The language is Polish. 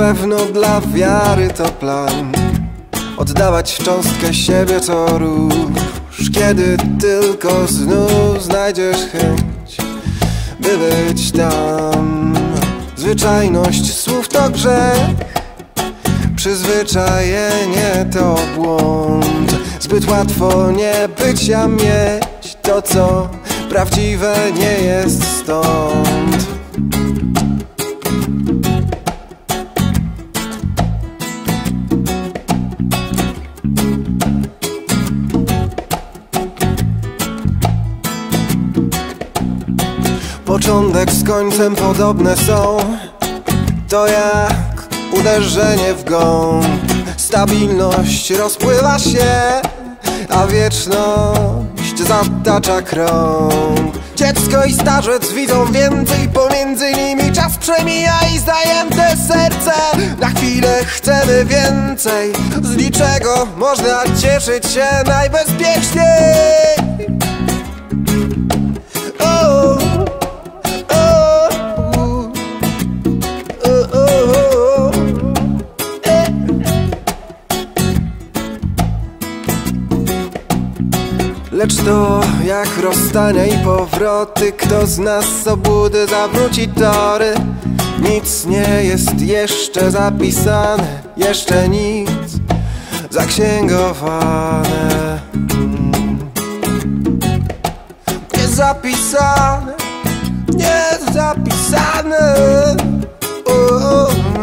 pewno dla wiary to plan. Oddawać cząstkę siebie to róż, kiedy tylko znów znajdziesz chęć, by być tam. Zwyczajność słów to grzech, przyzwyczajenie to błąd. Zbyt łatwo nie bycia mieć to, co prawdziwe nie jest stąd. Początek z końcem podobne są, to jak uderzenie w gąb. Stabilność rozpływa się, a wieczność zatacza krąg. Dziecko i starzec widzą więcej, pomiędzy nimi czas przemija i zajęte serce. Na chwilę chcemy więcej, z niczego można cieszyć się najbezpieczniej. Lecz to jak rozstania i powroty, kto z nas z obłudy zawróci tory. Nic nie jest jeszcze zapisane, jeszcze nic zaksięgowane. Nie zapisane, nie zapisane.